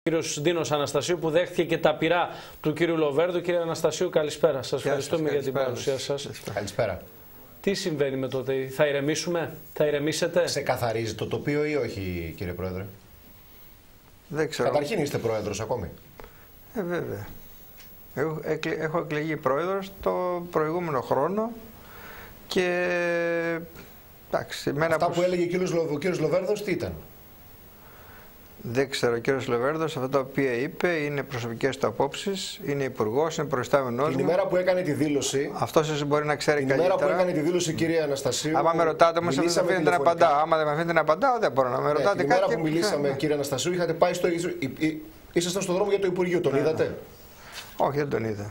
κύριος Ντίνος Αναστασίου, που δέχτηκε και τα πειρά του κύριου Λοβέρδου. Κύριε Αναστασίου, καλησπέρα. Σας ευχαριστούμε για την παρουσία σας. Καλησπέρα. Τι συμβαίνει με το ΤΕΙ, θα ηρεμήσουμε, θα ηρεμήσετε? Ξεκαθαρίζει το τοπίο ή όχι, κύριε Πρόεδρε? Δεν ξέρω. Καταρχήν είστε πρόεδρος ακόμη. Βέβαια. Έχω εκλεγεί πρόεδρος το προηγούμενο χρόνο και εντάξει, αυτά που έλεγε ο κύριος Λοβέρδος τι ήταν? Δεν ξέρω, ο κύριος Λοβέρδος αυτά τα οποία είπε είναι προσωπικές του απόψεις, είναι υπουργός, είναι προϊστάμενός μου. Την ημέρα που έκανε τη δήλωση. Αυτός μπορεί να ξέρει καλύτερα. Την ημέρα που έκανε τη δήλωση, κύριε Αναστασίου. Άμα με ρωτάτε όμως, δεν με αφήνετε να απαντάω. Άμα δεν με αφήνετε να απαντάω, δεν μπορώ να με ρωτάτε κάτι. Την ημέρα που μιλήσαμε, κύριε Αναστασίου, είχατε πάει στο. Ήσασταν στον δρόμο για το Υπουργείο, τον είδατε? Όχι, δεν τον είδα.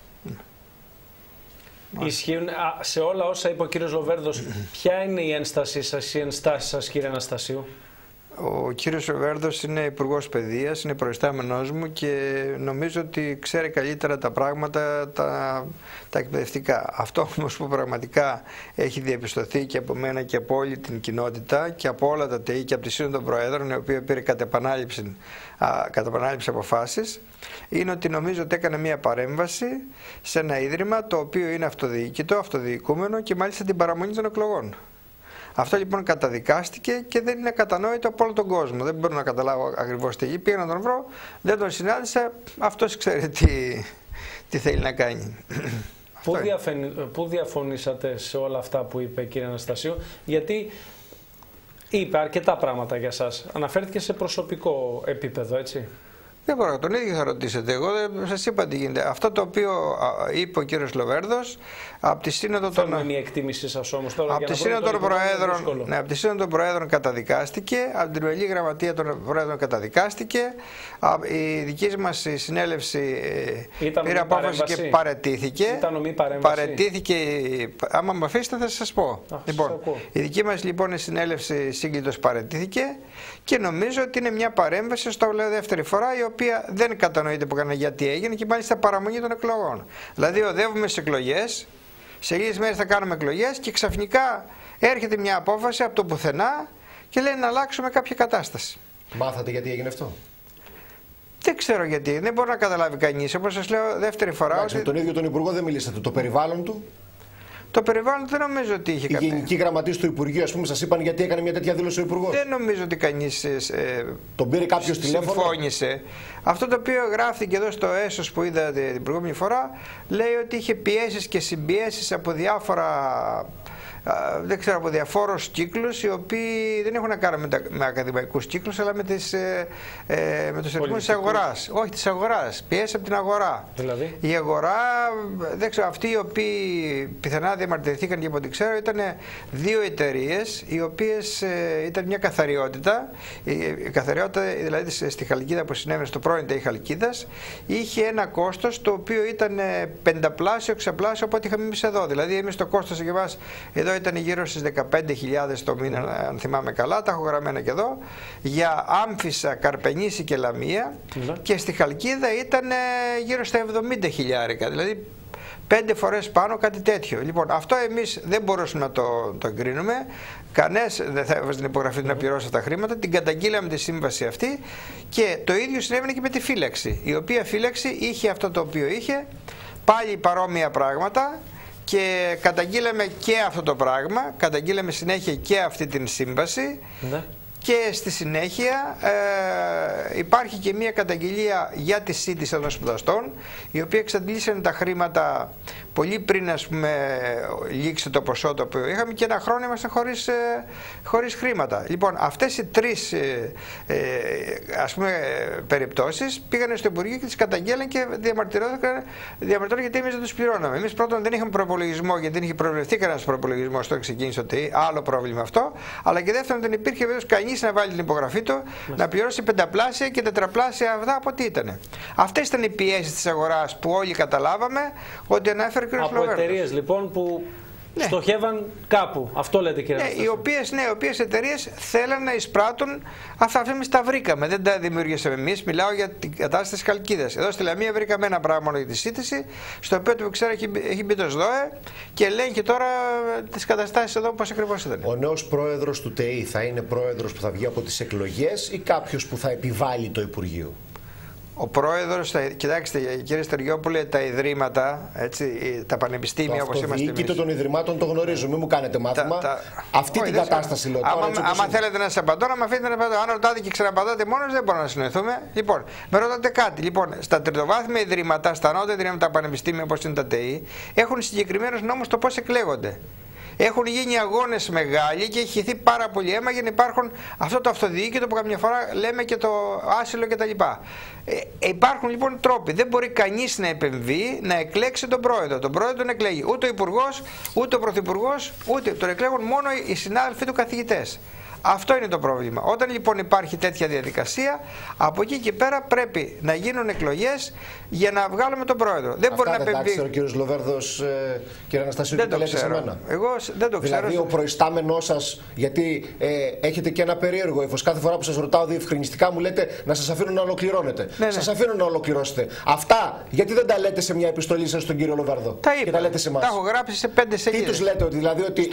Ισχύουν σε όλα όσα είπε ο κύριος Λοβέρδος. Ποια είναι η ένστασή σας, η ενστάση σας, κύριε Αναστασίου? Ο κύριος Λοβέρδος είναι υπουργός παιδείας, είναι προϊστάμενός μου και νομίζω ότι ξέρει καλύτερα τα πράγματα, τα εκπαιδευτικά. Αυτό όμως που πραγματικά έχει διαπιστωθεί και από μένα και από όλη την κοινότητα και από όλα τα ΤΕΙ και από τη Σύνοδο των Προέδρων, η οποία πήρε κατά επανάληψη αποφάσεις, είναι ότι νομίζω ότι έκανε μια παρέμβαση σε ένα ίδρυμα το οποίο είναι αυτοδιοίκητο, αυτοδιοικούμενο και μάλιστα την παραμονή των εκλογών. Αυτό λοιπόν καταδικάστηκε και δεν είναι κατανόητο από όλο τον κόσμο. Δεν μπορώ να καταλάβω ακριβώς τι. Πήγα να τον βρω, δεν τον συνάντησα, αυτός ξέρει τι θέλει να κάνει. Πού διαφωνήσατε σε όλα αυτά που είπε, κύριε Αναστασίου? Γιατί είπε αρκετά πράγματα για σας. Αναφέρθηκε σε προσωπικό επίπεδο, έτσι? Δεν μπορώ, τον ίδιο θα ρωτήσετε. Εγώ δεν σας είπα τι γίνεται. Αυτό το οποίο είπε ο κύριος Λοβέρδος από τη Σύνοδο των Προέδρων. Μια εκτίμησή σας όμως τώρα. Από τη Σύνοδο των Προέδρων, ναι, από τη Σύνοδο των Προέδρων καταδικάστηκε, από την Τριμελή Γραμματεία των Προέδρων καταδικάστηκε. Η δική μας συνέλευση πήρε απόφαση και παραιτήθηκε. Ήταν ομή παρέμβαση. Παραιτήθηκε. Άμα με αφήσετε θα σας πω. Λοιπόν, η δική μας λοιπόν συνέλευση σύγκλιτος παραιτήθηκε και νομίζω ότι είναι μια παρέμβαση, στο λέω δεύτερη φορά, η οποία δεν κατανοείται που έκανε γιατί έγινε και μάλιστα παραμονή των εκλογών. Δηλαδή οδεύουμε σε εκλογές, σε λίγες μέρες θα κάνουμε εκλογές και ξαφνικά έρχεται μια απόφαση από το πουθενά και λέει να αλλάξουμε κάποια κατάσταση. Μάθατε γιατί έγινε αυτό? Δεν ξέρω γιατί, δεν μπορεί να καταλάβει κανείς. Όπως σας λέω δεύτερη φορά. Εντάξει, με τον ίδιο τον Υπουργό δεν μιλήσατε. Το περιβάλλον του? Το περιβάλλον δεν νομίζω ότι είχε κάποια. Οι γενικοί γραμματείς του Υπουργείου, ας πούμε, σας είπαν γιατί έκανε μια τέτοια δήλωση ο Υπουργός? Δεν νομίζω ότι κανείς τον πήρε κάποιος τηλέφωνο? Συμφώνησε. Αυτό το οποίο γράφτηκε εδώ στο έσος που είδα την προηγούμενη φορά λέει ότι είχε πιέσεις και συμπιέσεις από διάφορα. Δεν ξέρω, από διαφόρους κύκλους οι οποίοι δεν έχουν να κάνουν με ακαδημαϊκούς κύκλους αλλά με τους ρυθμούς της αγοράς. Όχι, της αγοράς. Πιέσει από την αγορά. Δηλαδή? Η αγορά, δεν ξέρω, αυτοί οι οποίοι πιθανά διαμαρτυρηθήκαν και από ό,τι ξέρω ήταν δύο εταιρείες οι οποίες ήταν μια καθαριότητα. Η καθαριότητα δηλαδή στη Χαλκίδα που συνέβαινε στο πρώην ΤΕΙ Χαλκίδας είχε ένα κόστος το οποίο ήταν πενταπλάσιο, εξαπλάσιο από ό,τι είχαμε εμείς εδώ. Δηλαδή εμείς το κόστος για μας εδώ ήταν γύρω στις 15.000 το μήνα, αν θυμάμαι καλά, τα έχω γραμμένα και εδώ, για Άμφισσα, Καρπενήσι και Λαμία, και στη Χαλκίδα ήταν γύρω στα 70.000, δηλαδή 5 φορές πάνω, κάτι τέτοιο. Λοιπόν, αυτό εμείς δεν μπορούσαμε να το εγκρίνουμε, κανένας δεν θα έβαζε την υπογραφή του να πληρώσει αυτά τα χρήματα, την καταγγείλαμε τη σύμβαση αυτή και το ίδιο συνέβαινε και με τη φύλαξη, η οποία φύλαξη είχε αυτό το οποίο είχε, πάλι παρόμοια πράγματα. Και καταγγείλαμε και αυτό το πράγμα, καταγγείλαμε συνέχεια και αυτή την σύμβαση και στη συνέχεια υπάρχει και μια καταγγελία για τη σύντηση των σπουδαστών, οι οποίοι εξαντλήσαν τα χρήματα πολύ πριν, ας πούμε, λήξει το ποσό το οποίο είχαμε και ένα χρόνο είμαστε χωρίς χρήματα. Λοιπόν, αυτές οι τρεις ας πούμε περιπτώσεις πήγανε στο Υπουργείο και τις καταγγέλαν και διαμαρτυρόταν γιατί εμείς δεν τους πληρώναμε. Εμείς πρώτον δεν είχαμε προπολογισμό γιατί δεν είχε προβλεφθεί κανένας προπολογισμός όταν ξεκίνησε το ΤΕΙ, άλλο πρόβλημα αυτό, αλλά και δεύτερον δεν υπήρχε βέβαια κανείς να βάλει την υπογραφή του να πληρώσει πενταπλάσια και τετραπλάσια αυτά από ό,τι ήταν. Αυτές ήταν οι πιέσεις της αγοράς που όλοι καταλάβαμε ότι ανέφερε. Από εταιρείες λοιπόν που στοχεύαν κάπου. Αυτό λέτε, κύριε Αναστασίου? Οι οποίες εταιρείες θέλαν να εισπράττουν αυτά. Εμείς τα βρήκαμε. Δεν τα δημιουργήσαμε εμείς. Μιλάω για την κατάσταση της Χαλκίδας. Εδώ στη Λαμία βρήκαμε ένα πράγμα μόνο για τη σύντηση, στο οποίο το ξέρω έχει μπει το ΣΔΟΕ και λέει και τώρα τις καταστάσεις εδώ πώς ακριβώς ήταν. Ο νέος πρόεδρος του ΤΕΙ θα είναι πρόεδρος που θα βγει από τις εκλογές ή κάποιος που θα επιβάλλει το Υπουργείο? Ο πρόεδρος, κοιτάξτε κύριε Στεριόπουλε, τα ιδρύματα, έτσι, τα πανεπιστήμια όπως είμαστε εμείς. Το αυτοδιοίκητο των ιδρυμάτων το γνωρίζω, μην μου κάνετε μάθημα. Αυτή την κατάσταση λέω. Άμα θέλετε να σας απαντώ, να με αφήνετε να απαντώ. Αν ρωτάτε και ξαναπαντάτε μόνος, δεν μπορούμε να συνοηθούμε. Λοιπόν, με ρωτάτε κάτι. Λοιπόν, στα τριτοβάθμια ιδρύματα, στα ανώτατα ιδρύματα, τα πανεπιστήμια όπως είναι τα ΤΕΗ, έχουν συγκεκριμένους νόμους το πώς εκλέγονται. Έχουν γίνει αγώνες μεγάλοι και έχει χυθεί πάρα πολύ αίμα για να υπάρχουν αυτό το αυτοδιοίκητο που καμιά φορά λέμε και το άσυλο κτλ. Υπάρχουν λοιπόν τρόποι. Δεν μπορεί κανείς να επεμβεί να εκλέξει τον πρόεδρο. Τον πρόεδρο τον εκλέγει ούτε ο υπουργός, ούτε ο πρωθυπουργός, ούτε τον εκλέγουν μόνο οι συνάδελφοι του καθηγητές. Αυτό είναι το πρόβλημα. Όταν λοιπόν υπάρχει τέτοια διαδικασία, από εκεί και πέρα πρέπει να γίνουν εκλογές για να βγάλουμε τον πρόεδρο. Δεν μπορεί να επεμβεί. Δεν ξέρω ο κύριος Λοβέρδος, κύριε Αναστασίου, και το λέτε σε μένα. Εγώ δεν το ξέρω. Δηλαδή ο προϊστάμενός σας, γιατί έχετε και ένα περίεργο ύφος. Κάθε φορά που σας ρωτάω διευκρινιστικά μου λέτε να σας αφήνω να ολοκληρώνετε. Ναι, σας αφήνω να ολοκληρώσετε. Αυτά γιατί δεν τα λέτε σε μια επιστολή σας στον κύριο Λοβέρδο? Τα είπα. Και τα λέτε σε εμάς. Τα έχω γράψει σε 5 σελίδες. Τι τους λέτε, δηλαδή ότι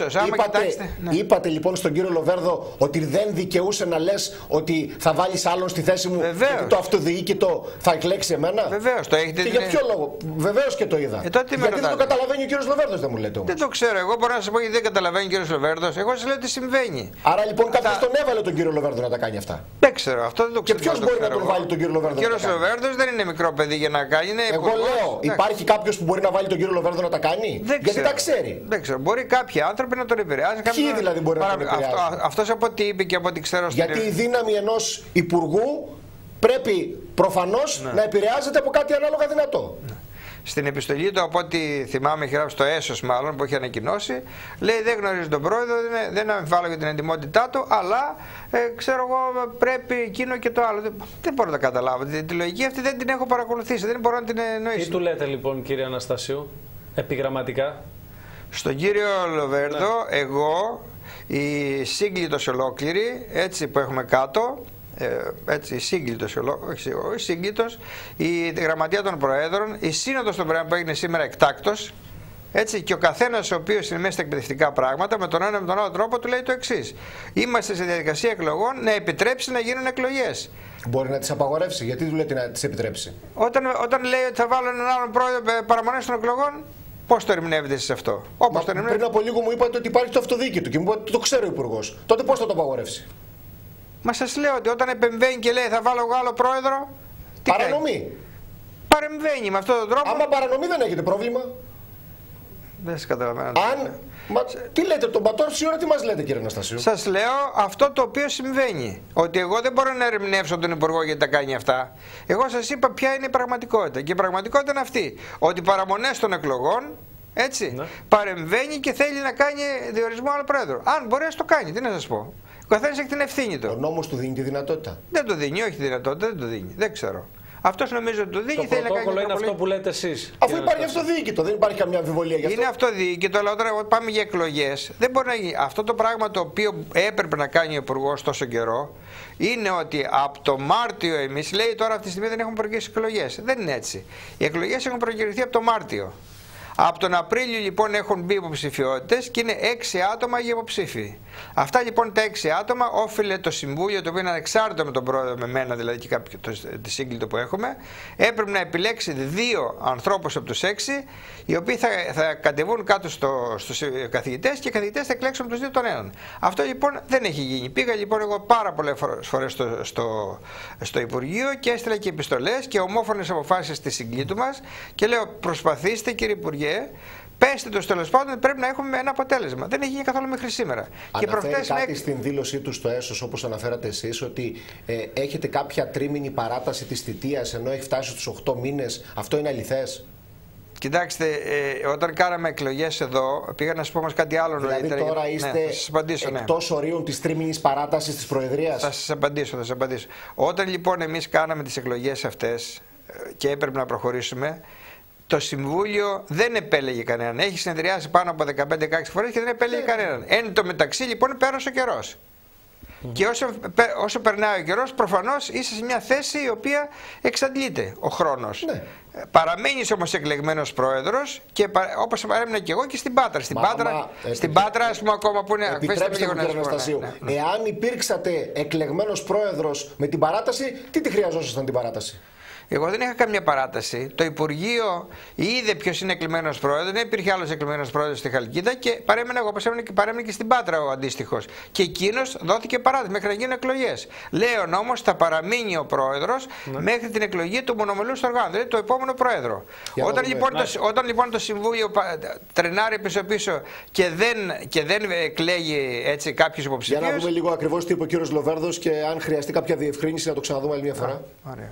είπατε λοιπόν στον κύριο Λοβέρδο ότι δεν δικαιούσε να λες ότι θα βάλεις άλλον στη θέση μου, γιατί το αυτοδιοίκητο θα εκλέξει εμένα? Βεβαίως, το έχετε. Και για ποιο λόγο? Βεβαίως και το είδα. Γιατί δεν το καταλαβαίνει ο κύριος Λοβέρδος, δεν μου λέτε όμως. Δεν το ξέρω. Εγώ μπορώ να σας πω γιατί δεν καταλαβαίνει ο κύριος Λοβέρδος. Εγώ σας λέω τι συμβαίνει. Άρα λοιπόν κάποιος τον έβαλε τον κύριο Λοβέρδο να τα κάνει αυτά. Δεν ξέρω. Αυτό δεν το ξέρω. Και ποιος μπορεί να τον βάλει τον κύριο Λοβέρδο? Ο κύριος Λοβέρδος δεν είναι μικρό παιδί για να κάνει. Εγώ λέω, υπάρχει κάποιος που μπορεί να βάλει τον κύριο Λοβέρδο να τα κάνει? Γιατί τα ξέρει. Δεν ξέρω. Μπορεί κάποιοι άνθρωποι να τον επηρεάζουν. Ποιοι δηλαδή μπορεί να τον επηρεάζουν? Αυτός από ό,τι είπε και από ό,τι ξέρω. Γιατί η δύναμη ενός υπουργού πρέπει προφανώς να επηρεάζεται από κάτι ανάλογα δυνατό. Στην επιστολή του, από ό,τι θυμάμαι, έχει γράψει το έσος μάλλον που έχει ανακοινώσει, λέει δεν γνωρίζει τον πρόεδρο, δεν αμφιβάλλω για την εντιμότητά του, αλλά ξέρω εγώ πρέπει εκείνο και το άλλο. Δεν μπορώ να τα καταλάβω. Τη λογική αυτή δεν την έχω παρακολουθήσει, δεν μπορώ να την εννοήσω. Τι του λέτε λοιπόν κύριε Αναστασίου, επιγραμματικά? Στον κύριο Λοβέρδο, εγώ, η σύγκλιτος ολόκληρη, έτσι που έχουμε κάτω, έτσι, η σύγκλιτος, η γραμματεία των Προέδρων, η σύνοδος των Προέδρων που έγινε σήμερα εκτάκτος, έτσι, και ο καθένας ο οποίος είναι μέσα στα εκπαιδευτικά πράγματα, με τον ένα με τον άλλο τρόπο του λέει το εξής: είμαστε σε διαδικασία εκλογών, να επιτρέψει να γίνουν εκλογές. Μπορεί να τις απαγορεύσει, γιατί του λέτε να τις επιτρέψει? Όταν λέει ότι θα βάλω έναν άλλον πρόεδρο παραμονές των εκλογών, πώς το ερμηνεύετε εσείς αυτό? Πριν από λίγο μου είπατε ότι υπάρχει το αυτοδιοίκητο και μου είπατε ότι το ξέρει ο υπουργός. Τότε πώς θα το απαγορεύσει? Μα σας λέω ότι όταν επεμβαίνει και λέει θα βάλω εγώ άλλο πρόεδρο. Παρανομή. Παρεμβαίνει με αυτόν τον τρόπο. Άμα παρανομή δεν έχετε πρόβλημα. Δεν σας καταλαβαίνω. Τι λέτε, τον πατώση ώρα τι μας λέτε κύριε Αναστασίου? Σας λέω αυτό το οποίο συμβαίνει. Ότι εγώ δεν μπορώ να ερμηνεύσω τον υπουργό γιατί τα κάνει αυτά. Εγώ σας είπα ποια είναι η πραγματικότητα. Και η πραγματικότητα είναι αυτή. Ότι παραμονές των εκλογών, έτσι, παρεμβαίνει και θέλει να κάνει διορισμό άλλου πρόεδρου. Αν μπορεί να το κάνει, τι να σας πω. Ο καθένας έχει την ευθύνη του. Ο νόμος του δίνει τη δυνατότητα? Δεν το δίνει, όχι τη δυνατότητα, δεν το δίνει. Δεν ξέρω. Αυτός νομίζω ότι το δίνει. Το πρωτόκολλο είναι αυτό που λέτε εσείς. Αφού υπάρχει αυτοδιοίκητο, δεν υπάρχει καμιά αμφιβολία γι' αυτό. Είναι αυτοδιοίκητο, αλλά όταν πάμε για εκλογές, δεν μπορεί να γίνει. Αυτό το πράγμα το οποίο έπρεπε να κάνει ο υπουργός τόσο καιρό είναι ότι από το Μάρτιο εμείς, λέει τώρα αυτή τη στιγμή δεν έχουμε προκυρήσει εκλογές. Δεν είναι έτσι. Οι εκλογές έχουν προκυρωθεί από το Μάρτιο. Από τον Απρίλιο λοιπόν έχουν μπει υποψηφιότητες και είναι 6 άτομα για υποψήφοι. Αυτά λοιπόν τα 6 άτομα όφιλε το Συμβούλιο, το οποίο είναι ανεξάρτητο με τον πρόεδρο, με μένα δηλαδή και τη σύγκλιτο που έχουμε, έπρεπε να επιλέξει 2 ανθρώπους από τους 6, οι οποίοι θα κατεβούν κάτω στους καθηγητές και οι καθηγητές θα εκλέξουν τους 2 τον έναν. Αυτό λοιπόν δεν έχει γίνει. Πήγα λοιπόν εγώ πάρα πολλές φορές στο Υπουργείο και έστειλα και επιστολές και ομόφωνες αποφάσεις στη συγκλήτου μας και λέω προσπαθήστε κύριε Υπουργέ, πέστε το τέλος πάντων, πρέπει να έχουμε ένα αποτέλεσμα. Δεν έχει γίνει καθόλου μέχρι σήμερα. Αναφέρει κάτι στην δήλωσή του στο έσος, όπως αναφέρατε εσείς, ότι έχετε κάποια τρίμηνη παράταση της θητείας ενώ έχει φτάσει στους 8 μήνες. Αυτό είναι αληθές? Κοιτάξτε, όταν κάναμε εκλογές εδώ, πήγα να σας πω όμως κάτι άλλο δηλαδή νωρίτερα. Δηλαδή τώρα είστε εκτός ορίων της τρίμηνης παράτασης της Προεδρίας? Θα σας απαντήσω, Όταν λοιπόν εμείς κάναμε τις εκλογές αυτές και έπρεπε να προχωρήσουμε, το Συμβούλιο δεν επέλεγε κανέναν. Έχει συνεδριάσει πάνω από 15-16 φορές και δεν επέλεγε κανέναν. Εν τω μεταξύ λοιπόν πέρασε ο καιρός. Και όσο περνάει ο καιρός, προφανώς είσαι σε μια θέση η οποία εξαντλείται ο χρόνος. Παραμένεις όμως εκλεγμένος πρόεδρος και όπως παρέμεινα και εγώ και στην Πάτρα. Στην Πάτρα, ας πούμε, ακόμα που είναι. Επιτρέψτε μου, κύριε Αναστασίου, εάν υπήρξατε εκλεγμένος πρόεδρος με την παράταση, τι τη χρειαζόσασταν την παράταση? Εγώ δεν είχα καμία παράταση. Το Υπουργείο είδε ποιος είναι εκλεγμένος πρόεδρος. Δεν υπήρχε άλλος εκλεγμένος πρόεδρος στη Χαλκίδα και παρέμενε εγώ, παρέμενε και στην Πάτρα ο αντίστοιχος. Και εκείνος δόθηκε παράδειγμα μέχρι να γίνουν εκλογές. Λέει ο νόμος θα παραμείνει ο πρόεδρος μέχρι την εκλογή του μονομελούς οργάνου, δηλαδή το επόμενο πρόεδρο. Όταν λοιπόν το Συμβούλιο τρενάρει πίσω-πίσω και δεν εκλέγει έτσι κάποιους υποψηφίους. Για να δούμε λίγο ακριβώς τι είπε ο κύριος Λοβέρδος και αν χρειαστεί κάποια διευκρίνηση να το ξαναδούμε άλλη μια φορά. Ωραία.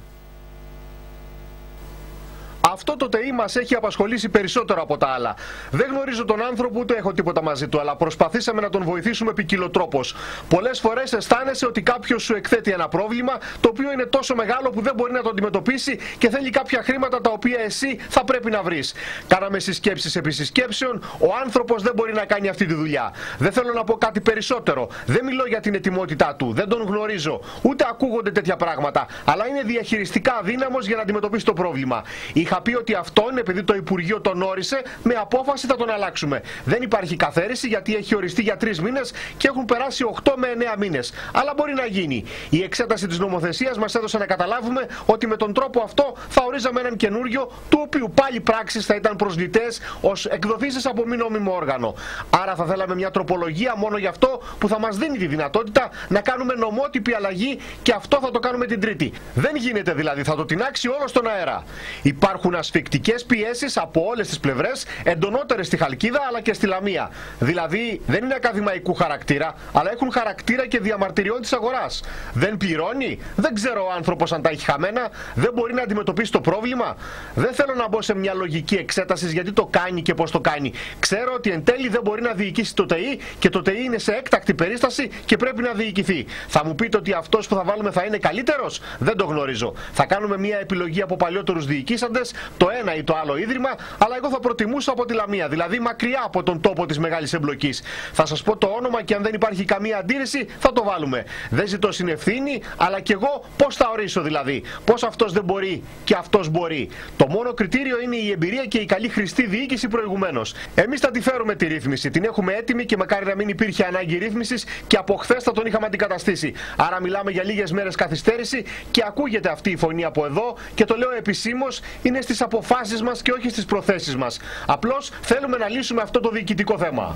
Αυτό το ΤΕΗ μας έχει απασχολήσει περισσότερο από τα άλλα. Δεν γνωρίζω τον άνθρωπο ούτε έχω τίποτα μαζί του, αλλά προσπαθήσαμε να τον βοηθήσουμε ποικιλοτρόπως. Πολλές φορές αισθάνεσαι ότι κάποιος σου εκθέτει ένα πρόβλημα το οποίο είναι τόσο μεγάλο που δεν μπορεί να το αντιμετωπίσει και θέλει κάποια χρήματα τα οποία εσύ θα πρέπει να βρεις. Κάναμε συσκέψεις επί συσκέψεων, ο άνθρωπος δεν μπορεί να κάνει αυτή τη δουλειά. Δεν θέλω να πω κάτι περισσότερο. Δεν μιλώ για την ετοιμότητά του, δεν τον γνωρίζω, ούτε ακούγονται τέτοια πράγματα, αλλά είναι διαχειριστικά αδύναμος για να αντιμετωπίσει το πρόβλημα. Είχα πει ότι αυτόν, επειδή το Υπουργείο τον όρισε, με απόφαση θα τον αλλάξουμε. Δεν υπάρχει καθαίρεση γιατί έχει οριστεί για 3 μήνες και έχουν περάσει 8 με 9 μήνες. Αλλά μπορεί να γίνει. Η εξέταση της νομοθεσίας μας έδωσε να καταλάβουμε ότι με τον τρόπο αυτό θα ορίζαμε έναν καινούριο, του οποίου πάλι πράξεις θα ήταν προσλητές ως εκδοθήσεις από μη νόμιμο όργανο. Άρα θα θέλαμε μια τροπολογία μόνο γι' αυτό που θα μας δίνει τη δυνατότητα να κάνουμε νομότυπη αλλαγή και αυτό θα το κάνουμε την Τρίτη. Δεν γίνεται δηλαδή, θα το τεινάξει όλο στον αέρα. Υπάρχουν ασφικτικές πιέσεις από όλες τις πλευρές, εντονότερες στη Χαλκίδα αλλά και στη Λαμία. Δηλαδή δεν είναι ακαδημαϊκού χαρακτήρα, αλλά έχουν χαρακτήρα και διαμαρτυριών της αγοράς. Δεν πληρώνει, δεν ξέρω ο άνθρωπος αν τα έχει χαμένα, δεν μπορεί να αντιμετωπίσει το πρόβλημα. Δεν θέλω να μπω σε μια λογική εξέταση γιατί το κάνει και πώς το κάνει. Ξέρω ότι εν τέλει δεν μπορεί να διοικήσει το ΤΕΗ και το ΤΕΗ είναι σε έκτακτη περίσταση και πρέπει να διοικηθεί. Θα μου πείτε ότι αυτός που θα βάλουμε θα είναι καλύτερος? Δεν το γνωρίζω. Θα κάνουμε μια επιλογή από παλιότερους διοικήσαντες, το ένα ή το άλλο ίδρυμα, αλλά εγώ θα προτιμούσα από τη Λαμία, δηλαδή μακριά από τον τόπο της μεγάλης εμπλοκής. Θα σας πω το όνομα και αν δεν υπάρχει καμία αντίρρηση θα το βάλουμε. Δεν ζητώ συνευθύνη, αλλά και εγώ πώς θα ορίσω δηλαδή. Πώς αυτός δεν μπορεί και αυτός μπορεί. Το μόνο κριτήριο είναι η εμπειρία και η καλή χρηστή διοίκηση προηγουμένως. Εμείς θα τη φέρουμε τη ρύθμιση, την έχουμε έτοιμη και μακάρι να μην υπήρχε ανάγκη ρύθμισης και από χθες θα τον είχαμε αντικαταστήσει. Άρα μιλάμε για λίγες μέρες καθυστέρηση και ακούγεται αυτή η φωνή από εδώ και το λέω επισήμως, είναι στις αποφάσεις μας και όχι στις προθέσεις μας. Απλώς θέλουμε να λύσουμε αυτό το διοικητικό θέμα.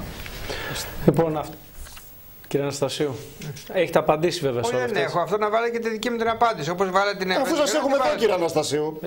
Λοιπόν, κύριε Αναστασίου, έχετε απαντήσει βέβαια σε όλα αυτά. Δεν έχω. Αυτό να βάλετε και τη δική μου την απάντηση. Όπως βάλετε την Αφού σας έχουμε εδώ, κύριε Αναστασίου.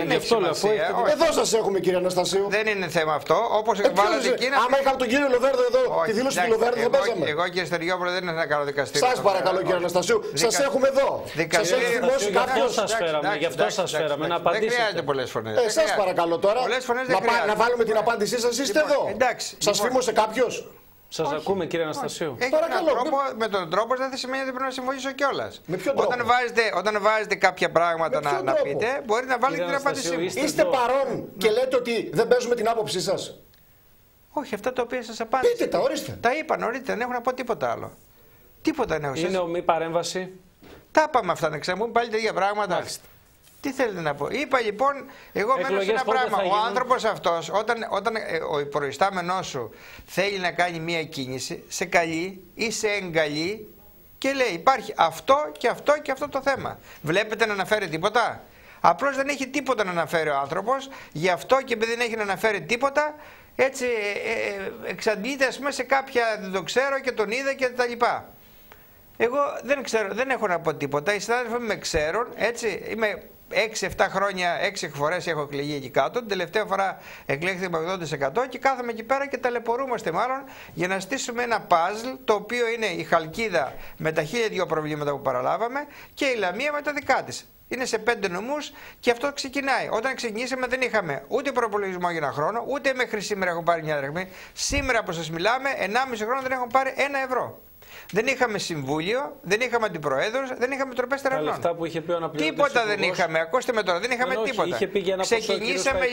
Εδώ σας έχουμε, κύριε Αναστασίου. Δεν είναι θέμα αυτό. Όπως βάλετε εκείνα. Άμα είχαμε τον κύριο Λοβέρδο εδώ, τη δήλωση του Λοβέρδο θα παίζαμε. Εγώ, κύριε Στεριόπουλο, δεν είναι να κάνω δικαστήριο. Σας παρακαλώ, κύριε Αναστασίου. Σας έχουμε εδώ. Σας έχει θυμώσει κάποιος. Γι' αυτό σας φέραμε να απαντήσετε. Δεν χρειάζεται πολλές φωνές. Σας παρακαλώ τώρα να βάλουμε την απάντησή σας. Είστε εδώ. Σας φήμωσε κάποιος? Σας ακούμε, κύριε Αναστασίου. Με τον τρόπο δεν θα σημαίνει ότι πρέπει να συμφωνήσω κιόλας. Με ποιο τρόπο? Όταν βάζετε κάποια πράγματα να πείτε, μπορεί να βάλετε την απάντησή μου. Είστε παρόν και λέτε ότι δεν παίζουμε την άποψή σας? Όχι, αυτά τα οποία σας απάντησα. Πείτε τα, ορίστε. Τα είπα νωρίτερα, δεν έχω να πω τίποτα άλλο. Τίποτα δεν έχω. Είναι ομή παρέμβαση. Τα είπαμε αυτά, να ξαναπούμε πάλι τα ίδια πράγματα. Μάλιστα. Τι θέλετε να πω? Είπα λοιπόν, εγώ μένω σε ένα πράγμα. Ο άνθρωπος αυτός, όταν ο προϊστάμενός σου θέλει να κάνει μία κίνηση, σε καλεί ή σε εγκαλεί και λέει υπάρχει αυτό και αυτό και αυτό το θέμα. Βλέπετε να αναφέρει τίποτα? Απλώς δεν έχει τίποτα να αναφέρει ο άνθρωπος, γι' αυτό και επειδή δεν έχει να αναφέρει τίποτα, έτσι εξαντλείται ας πούμε σε κάποια δεν το ξέρω και τον είδα και τα λοιπά. Εγώ δεν ξέρω, δεν έχω να πω τίποτα. Οι συνάδελφοι με ξέρουν, έτσι, είμαι 6-7 χρόνια, 6 φορές έχω εκλεγεί εκεί κάτω. Την τελευταία φορά εκλέχθηκα με 80% και κάθομαι εκεί πέρα και ταλαιπωρούμαστε μάλλον για να στήσουμε ένα παζλ το οποίο είναι η Χαλκίδα με τα 1002 προβλήματα που παραλάβαμε και η Λαμία με τα δικά της. Είναι σε 5 νομούς και αυτό ξεκινάει. Όταν ξεκινήσαμε δεν είχαμε ούτε προπολογισμό για ένα χρόνο, ούτε μέχρι σήμερα έχουν πάρει μια δραχμή. Σήμερα που σας μιλάμε, 1,5 χρόνο δεν έχουν πάρει 1 ευρώ. Δεν είχαμε συμβούλιο, δεν είχαμε αντιπροέδρους, δεν είχαμε τροπές τερανών. Τίποτα δεν είχαμε. Ακούστε με τώρα, δεν είχαμε τίποτα.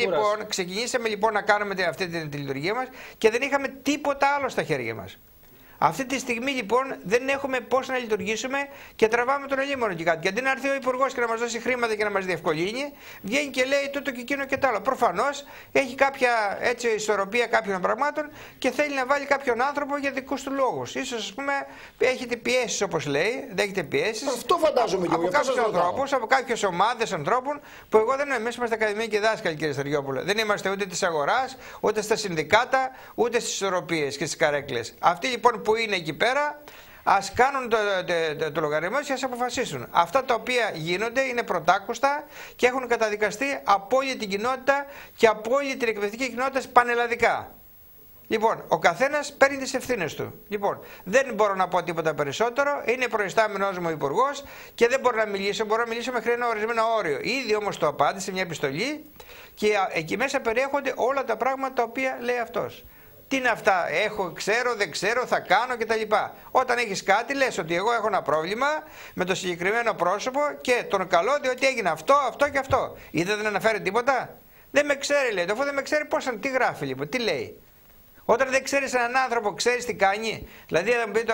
Ξεκινήσαμε λοιπόν να κάνουμε αυτή τη λειτουργία μας και δεν είχαμε τίποτα άλλο στα χέρια μας. Αυτή τη στιγμή λοιπόν δεν έχουμε πώς να λειτουργήσουμε και τραβάμε τον ελίμονο και κάτι. Και αντί να έρθει ο Υπουργός και να μας δώσει χρήματα και να μας διευκολύνει, βγαίνει και λέει τούτο και εκείνο και τ' άλλο. Προφανώς έχει κάποια έτσι ισορροπία κάποιων πραγμάτων και θέλει να βάλει κάποιον άνθρωπο για δικούς του λόγους. Ίσως ας πούμε έχετε πιέσεις όπως λέει, δέχεται πιέσεις. Αυτό φαντάζομαι και από κάποιους ανθρώπους, από κάποιες ομάδες ανθρώπων που εγώ δεν είμαι. Εμείς είμαστε ακαδημαϊκοί δάσκαλοι, κύριε Στεριόπουλε. Δεν είμαστε ούτε της αγοράς, ούτε στα συνδικάτα, ούτε στις ισορροπίες και στις καρέκλες. Αυτοί λοιπόν που είναι εκεί πέρα, ας κάνουν το λογαριασμό και ας αποφασίσουν. Αυτά τα οποία γίνονται είναι πρωτάκουστα και έχουν καταδικαστεί από όλη την κοινότητα και από όλη την εκπαιδευτική κοινότητα πανελλαδικά. Λοιπόν, ο καθένας παίρνει τις ευθύνες του. Λοιπόν, δεν μπορώ να πω τίποτα περισσότερο. Είναι προϊστάμενος μου ο Υπουργός και δεν μπορώ να μιλήσω. Μπορώ να μιλήσω μέχρι ένα ορισμένο όριο. Ήδη όμως το απάντησε μια επιστολή και εκεί μέσα περιέχονται όλα τα πράγματα τα οποία λέει αυτός. Τι είναι αυτά, ξέρω, δεν ξέρω, θα κάνω κτλ. Όταν έχεις κάτι, λες ότι εγώ έχω ένα πρόβλημα με το συγκεκριμένο πρόσωπο και τον καλώ διότι έγινε αυτό, αυτό και αυτό. Είδε δεν αναφέρει τίποτα. Δεν με ξέρει, λέει. Αφού δεν με ξέρει, τι γράφει λοιπόν, τι λέει. Όταν δεν ξέρεις έναν άνθρωπο, ξέρεις τι κάνει. Δηλαδή, αν πείτε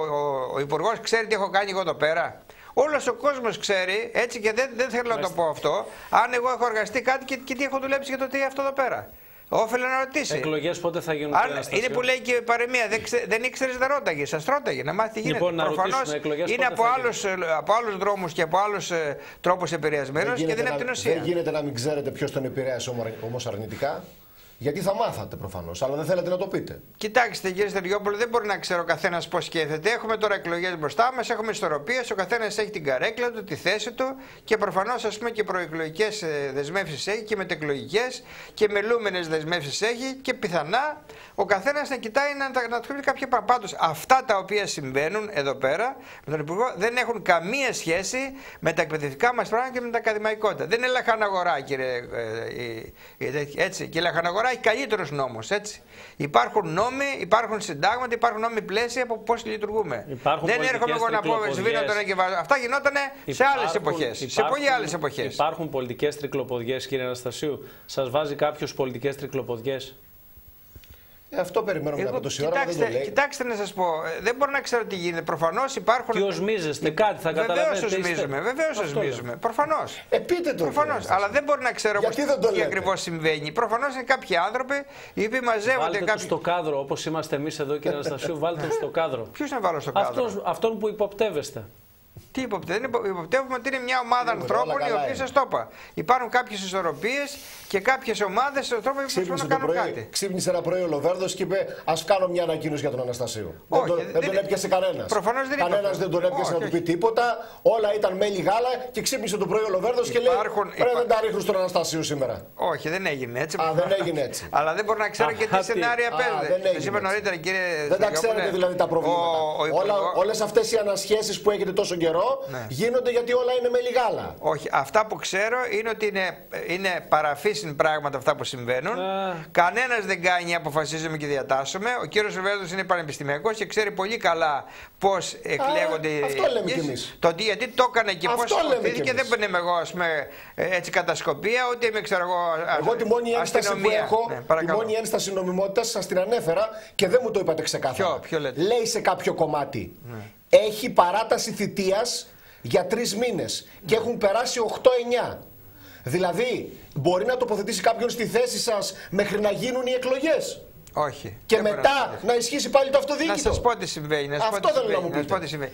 ο Υπουργός ξέρει τι έχω κάνει εγώ εδώ πέρα. Όλος ο κόσμος ξέρει, έτσι και δεν θέλω να το πω αυτό. Αν εγώ έχω εργαστεί κάτι και τι έχω δουλέψει για το τι αυτό εδώ πέρα. Όφελε να ρωτήσει. Εκλογές πότε θα γίνουν? Είναι που λέει και η παροιμία. Δεν ήξερες, δεν ρώταγε. Σας ρώταγε να μάθει τι γίνεται. Λοιπόν, προφανώς είναι από άλλους δρόμους και από άλλους τρόπους επηρεασμένος και δεν είναι από την ουσία. Δεν γίνεται να μην ξέρετε ποιος τον επηρέασε όμως αρνητικά. Γιατί θα μάθατε προφανώς, αλλά δεν θέλετε να το πείτε. Κοιτάξτε, κύριε Στεριόπουλο, δεν μπορεί να ξέρει ο καθένας πώς σκέφτεται. Έχουμε τώρα εκλογές μπροστά μας, έχουμε ισορροπίες, ο καθένας έχει την καρέκλα του, τη θέση του και προφανώς ας πούμε και προεκλογικές δεσμεύσεις έχει και μετεκλογικές και μελούμενες δεσμεύσεις έχει και πιθανά ο καθένας να κοιτάει να του πει κάποια πράγματα. Πάντως, αυτά τα οποία συμβαίνουν εδώ πέρα με τον Υπουργό δεν έχουν καμία σχέση με τα εκπαιδευτικά μας πράγματα και με τα ακαδημαϊκότητα. Δεν είναι λαχαναγορά, κύριε. Έτσι, και η λαχαναγορά έχει καλύτερους νόμους, έτσι. Υπάρχουν νόμοι, υπάρχουν συντάγματα, υπάρχουν νόμοι πλαίσια από πώς λειτουργούμε. Δεν έρχομαι εγώ να πω σβήνω τώρα και βάζω. Αυτά γινότανε σε άλλες εποχές. Σε πολύ άλλες εποχές. Υπάρχουν πολιτικές τρικλοποδιές, κύριε Αναστασίου? Σας βάζει κάποιος πολιτικές τρικλοποδιές? Αυτό περιμένουμε από τόση ώρα. Κοιτάξτε να σας πω, δεν μπορώ να ξέρω τι γίνεται. Προφανώς υπάρχουν. Τι οσμίζεστε, κάτι θα καταλαβαίνετε. Βεβαίως οσμίζουμε. Προφανώς. Πείτε το. Προφανώς. Αλλά δεν μπορώ να ξέρω τι ακριβώς συμβαίνει. Προφανώς είναι κάποιοι άνθρωποι οι οποίοι μαζεύονται. Βάλτε τους στο κάδρο, όπως είμαστε εμείς εδώ, κύριε Αναστασίου, βάλτε τους στο κάδρο. Ποιους να βάλω στο κάδρο? Αυτόν που υποπτεύεστε. Τι υποπτεύουμε ότι είναι μια ομάδα ανθρώπων οι οποίοι σας το είπα. Υπάρχουν κάποιες ισορροπίες και κάποιες ομάδες ανθρώπων που προσπαθούν να κάνουν κάτι. Ξύπνησε ένα πρωί ο Λοβέρδος και είπε: ας κάνω μια ανακοίνωση για τον Αναστασίου. Δεν τον έπιασε κανένας. Κανένας δεν τον έπιασε να του πει τίποτα. Όλα ήταν μέλι γάλα και ξύπνησε το πρωί ο Λοβέρδος και λέει: πρέπει να τα ρίχνουν στον Αναστασίου σήμερα. Όχι, δεν έγινε έτσι. Δεν έγινε έτσι. Αλλά δεν μπορεί να ξέρω και τι σενάρια παίρνετε. Σας είπα νωρίτερα, κύριε. Δεν τα ξέρετε δηλαδή τα προβλήματα. Όλες αυτές οι ανασχέσεις που έχετε τόσο καιρό γίνονται γιατί όλα είναι μέλι γάλα. Όχι, αυτά που ξέρω είναι ότι είναι παραφύσιν πράγματα αυτά που συμβαίνουν. Κανένας δεν κάνει, αποφασίζουμε και διατάσσουμε. Ο κύριος Λοβέρδος είναι πανεπιστημιακός και ξέρει πολύ καλά πώς εκλέγονται οι αυτό λέμε κι εμείς. Το γιατί το έκανε και πώς υποθέθηκε δεν είμαι εγώ έτσι κατασκοπία, ούτε είμαι ξέρω εγώ τη μόνη ένσταση που έχω, τη μόνη ένσταση νομιμότητας σας την ανέφερα και δεν μου το είπατε ξεκάθαρα. Ποιο λέτε? Λέει σε κάποιο κομμάτι. Έχει παράταση θητείας για 3 μήνες και έχουν περάσει 8-9. Δηλαδή, μπορεί να τοποθετήσει κάποιον στη θέση σας μέχρι να γίνουν οι εκλογές. Όχι. Και μετά να ισχύσει πάλι το αυτοδιοίκητο. Να σας πω τι συμβαίνει. Αυτό θέλω να μου πείτε.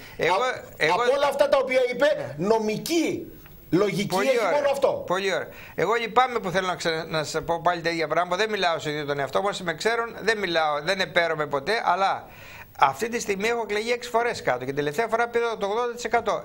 Από όλα αυτά τα οποία είπε, νομική λογική έχει μόνο αυτό. Πολύ ωραία. Εγώ λυπάμαι που θέλω να σας πω πάλι τα ίδια πράγματα. Δεν μιλάω σε ίδιο τον εαυτό μου. Όσοι με ξέρουν, δεν μιλάω, δεν επέρομαι ποτέ, αλλά. Αυτή τη στιγμή έχω εκλεγεί 6 φορές κάτω και την τελευταία φορά πήρα το 80%.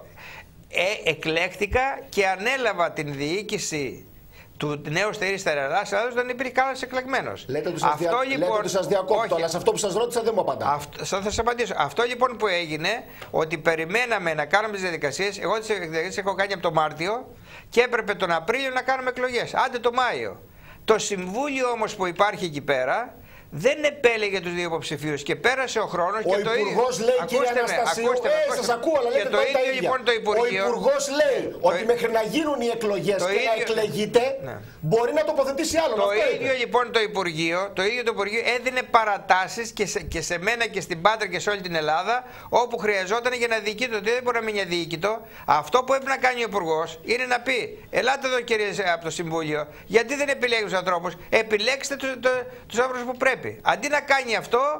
Εκλέχτηκα και ανέλαβα την διοίκηση του νέου Στερή Στερεαλάς Ελλάδος, δεν υπήρχε κανένας εκλεγμένος. Λέτε ότι σας διακόπτω, αλλά σε αυτό που σας ρώτησα δεν μου απαντά. Θα σας απαντήσω. Αυτό λοιπόν που έγινε, ότι περιμέναμε να κάνουμε τις διαδικασίες, εγώ τις διαδικασίες έχω κάνει από το Μάρτιο και έπρεπε τον Απρίλιο να κάνουμε εκλογές. Άντε το Μάιο. Το Συμβούλιο όμως που υπάρχει εκεί πέρα, δεν επέλεγε τους δύο υποψηφίους και πέρασε ο χρόνος και το ίδιο. Ο Υπουργός λέει, κύριε Αναστασίου, σας ακούω, αλλά λέτε το ίδιο. Λοιπόν, το Υπουργείο, ο Υπουργός λέει ότι μέχρι να γίνουν οι εκλογές και να εκλεγείτε, μπορεί να τοποθετήσει άλλον. Το ίδιο λοιπόν το Υπουργείο έδινε παρατάσεις και σε μένα και στην Πάτρα και σε όλη την Ελλάδα, όπου χρειαζόταν για να διοικείται. Ότι δεν μπορεί να μείνει αδιοίκητο. Αυτό που έπρεπε να κάνει ο Υπουργός είναι να πει: ελάτε εδώ, κύριε, από το Συμβούλιο, γιατί δεν επιλέγει τους ανθρώπους, επιλέξτε τους άνθρωπους που πρέπει. Αντί να κάνει αυτό,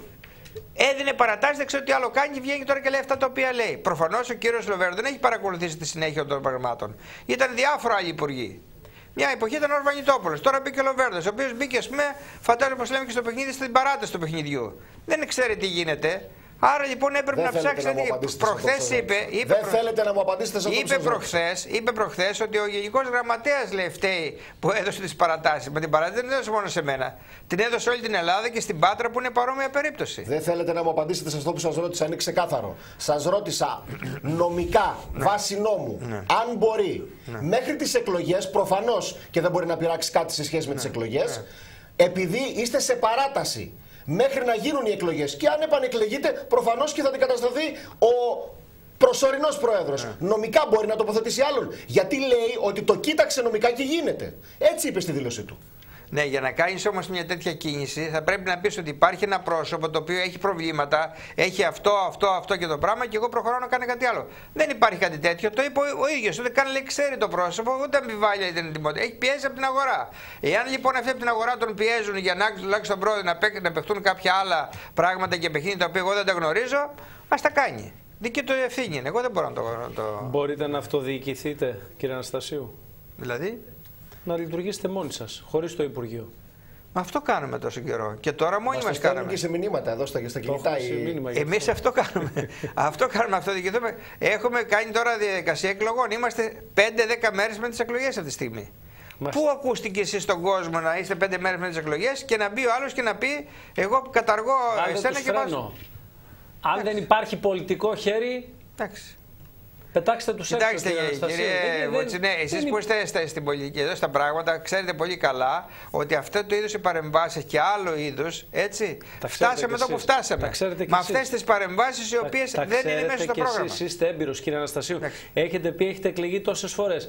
έδινε παρατάσεις, δεν ξέρω τι άλλο κάνει και βγαίνει τώρα και λέει αυτά τα οποία λέει. Προφανώς ο κύριος Λοβέρδο δεν έχει παρακολουθήσει τη συνέχεια των πραγμάτων. Ήταν διάφορα άλλοι υπουργοί. Μια εποχή ήταν ο Ορβανιτόπουλος, τώρα μπήκε ο Λοβέρδος, ο οποίος μπήκε, ας πούμε, φαντάζομαι πως λέμε και στο παιχνίδι, στην παράταση του παιχνιδιού. Δεν ξέρει τι γίνεται. Άρα λοιπόν έπρεπε να ψάξει. Προχθές είπε. Δεν θέλετε να μου απαντήσετε σε αυτό. Είπε προχθές ότι ο Γενικός Γραμματέας λέει φταίει που έδωσε τις παρατάσεις. Με την παράταση δεν έδωσε μόνο σε μένα. Την έδωσε όλη την Ελλάδα και στην Πάτρα που είναι παρόμοια περίπτωση. Δεν θέλετε να μου απαντήσετε σε αυτό που σας ρώτησα, είναι ξεκάθαρο. Σας ρώτησα νομικά, βάσει νόμου, αν μπορεί μέχρι τις εκλογές, προφανώς και δεν μπορεί να πειράξει κάτι σε σχέση με τις εκλογές, επειδή είστε σε παράταση. Μέχρι να γίνουν οι εκλογές. Και αν επανεκλεγείτε, προφανώς και θα αντικατασταθεί ο προσωρινός πρόεδρος. Νομικά μπορεί να τοποθετήσει άλλον. Γιατί λέει ότι το κοίταξε νομικά και γίνεται. Έτσι είπε στη δήλωσή του. Ναι, για να κάνεις όμως μια τέτοια κίνηση θα πρέπει να πεις ότι υπάρχει ένα πρόσωπο το οποίο έχει προβλήματα, έχει αυτό και το πράγμα και εγώ προχωράω να κάνω κάτι άλλο. Δεν υπάρχει κάτι τέτοιο. Το είπε ο ίδιος. Ούτε καν λέει ξέρει το πρόσωπο, ούτε αμφιβάλλει την ετοιμότητα. Έχει πιέσει από την αγορά. Εάν λοιπόν αυτοί από την αγορά τον πιέζουν για να τουλάχιστον να παιχτούν κάποια άλλα πράγματα και παιχνίδια τα οποία εγώ δεν τα γνωρίζω, ας τα κάνει. Δική του ευθύνη είναι. Εγώ δεν μπορώ να το. Μπορείτε να αυτοδιοικηθείτε, κύριε Αναστασίου. Δηλαδή. Να λειτουργήσετε μόνοι σας, χωρίς το Υπουργείο. Μα αυτό κάνουμε τόσο καιρό. Και τώρα μόνοι μας κάνουμε. Και σε μηνύματα εδώ στα κινητά. Εμείς αυτό κάνουμε. Αυτό κάνουμε, αυτό διοικηθούμε. Έχουμε κάνει τώρα διαδικασία εκλογών. Είμαστε 5-10 μέρες με τις εκλογές αυτή τη στιγμή. Πού ακούστηκε εσείς στον κόσμο να είστε 5 μέρες με τις εκλογές και να μπει ο άλλος και να πει: εγώ καταργώ εσένα και βάζω. Αν δεν υπάρχει πολιτικό χέρι. Εντάξει. Πετάξτε τους έξω. Κοιτάξτε, κύριε Βοτσινέ, εσείς που είστε στην πολιτική εδώ στα πράγματα, ξέρετε πολύ καλά ότι αυτό το είδος οι παρεμβάσεις και άλλο είδους, έτσι, φτάσαμε εδώ που φτάσαμε. Με αυτές τις παρεμβάσεις οι οποίες δεν είναι μέσα στο πρόγραμμα. Εσείς είστε έμπειρος, κύριε Αναστασίου. Έχετε πει, έχετε εκλεγεί τόσες φορές.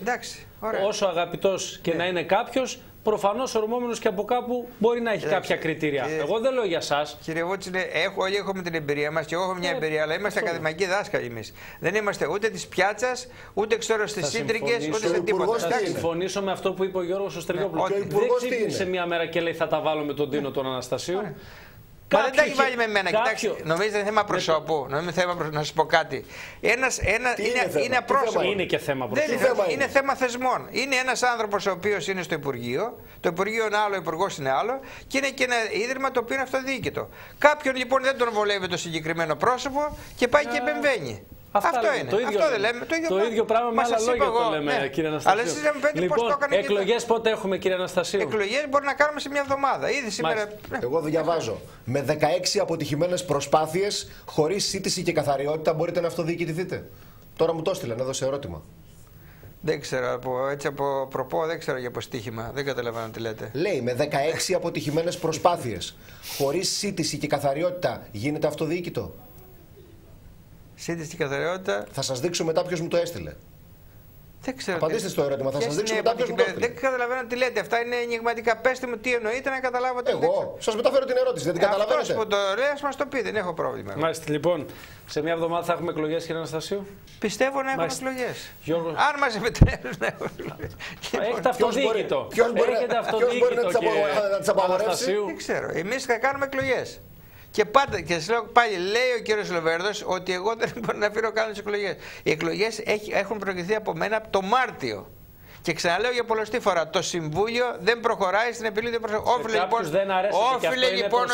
Όσο αγαπητός και να είναι κάποιος, προφανώς ορμόμενος και από κάπου μπορεί να έχει κάποια κριτήρια. Εγώ δεν λέω για εσάς. Κύριε Βότσινε, όλοι έχουμε την εμπειρία μας και εγώ έχω μια εμπειρία, αλλά είμαστε ακαδημαϊκοί δάσκαλοι εμείς. Δεν είμαστε ούτε της πιάτσας, ούτε ξέρω στις σύντρικες, ούτε σε τίποτα. Θα συμφωνήσω με αυτό που είπε ο Γιώργος Στριγόπουλος. Δεν ξύπνησε μια μέρα και λέει θα τα βάλω με τον Τίνο τον Αναστασίου. Μα δεν τα έχει βάλει με μένα. Κοιτάξτε, νομίζετε είναι θέμα προσώπου. Να σας πω κάτι. Είναι απρόσωπο. Είναι και θέμα προσώπου. Είναι θέμα θεσμών. Είναι ένας άνθρωπος ο οποίος είναι στο Υπουργείο. Το Υπουργείο είναι άλλο, ο Υπουργός είναι άλλο. Και είναι και ένα ίδρυμα το οποίο είναι αυτοδιοίκητο. Κάποιον λοιπόν δεν τον βολεύει το συγκεκριμένο πρόσωπο και πάει και επεμβαίνει. Αυτό είναι. Αυτό δεν λέμε. Το ίδιο πράγμα με άλλα λόγια το λέμε, κύριε Αναστασίου. Αλλά εσείς λέμε πέντε λοιπόν, πώς το έκανε. Εκλογές πότε έχουμε, κύριε Αναστασίου? Εκλογές μπορεί να κάνουμε σε μια εβδομάδα. Ήδη σήμερα. Εγώ διαβάζω. Με 16 αποτυχημένες προσπάθειες, χωρίς σύντηση και καθαριότητα, μπορείτε να αυτοδιοικηθείτε. Τώρα μου το έστειλαν, έδωσε ερώτημα. Δεν ξέρω, έτσι από προπό δεν ξέρω για αποστοίχημα. Δεν καταλαβαίνω τι λέτε. Λέει με 16 αποτυχημένες προσπάθειες, χωρίς σύντηση και καθαριότητα, γίνεται αυτοδιοίκητο? Σύντηση και καθαριότητα. Θα σας δείξω μετά ποιος μου το έστειλε. Δεν ξέρω. Απαντήστε στο ερώτημα, θα σας δείξω μετά ποιος μου το έστειλε. Δεν καταλαβαίνω τι λέτε. Αυτά είναι ενηγματικά. Πέστε μου τι εννοείτε να καταλάβω τι. Εγώ σας μεταφέρω την ερώτηση, δεν την καταλαβαίνετε. Αυτός που το λέει, ας μας το πει, δεν έχω πρόβλημα. Μάλιστα, λοιπόν, σε μια εβδομάδα θα έχουμε εκλογές, κύριε Αναστασίου. Πιστεύω να έχουμε εκλογές. Γιώργο... Αν μας επιτρέπουν να έχουμε εκλογές. Έχετε αυτοδιοίκητο. Ποιος μπορεί να τις απαγορεύσει? Δεν ξέρω. Εμείς θα κάνουμε εκλογές. Και πάντα, και σας λέω πάλι, λέει ο κύριος Λοβέρδος ότι εγώ δεν μπορώ να φέρω καν τις εκλογές. Οι εκλογές έχουν προηγηθεί από μένα το Μάρτιο. Και ξαναλέω για πολλωστή φορά, το Συμβούλιο δεν προχωράει στην επιλογή του προσωπικού. Όφιλε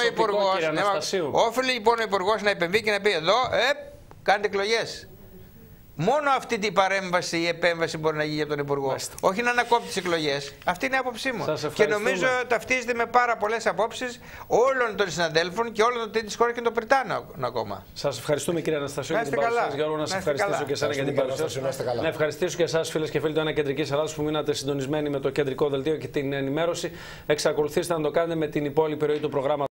λοιπόν ο Υπουργός να επεμβεί και να πει εδώ, κάντε εκλογές. Μόνο αυτή την παρέμβαση ή επέμβαση μπορεί να γίνει από τον Υπουργό. Μάλιστα. Όχι να ανακόπτει τις εκλογές. Αυτή είναι η άποψή μου. Και νομίζω ταυτίζεται με πάρα πολλές απόψεις όλων των συναδέλφων και όλων των της χώρας και των Πριτάνων ακόμα. Σας ευχαριστούμε, κύριε Αναστασίου, για την παρουσία σας. Γιώργο, να σας ευχαριστήσω και εσένα για την παρουσία σας. Να ευχαριστήσω και εσάς, φίλες και φίλοι του Ένα Κεντρικής Ελλάδας, που μείνατε συντονισμένοι με το κεντρικό δελτίο και την ενημέρωση. Εξακολουθήστε να το κάνετε με την υπόλοιπη ροή του προγράμματος.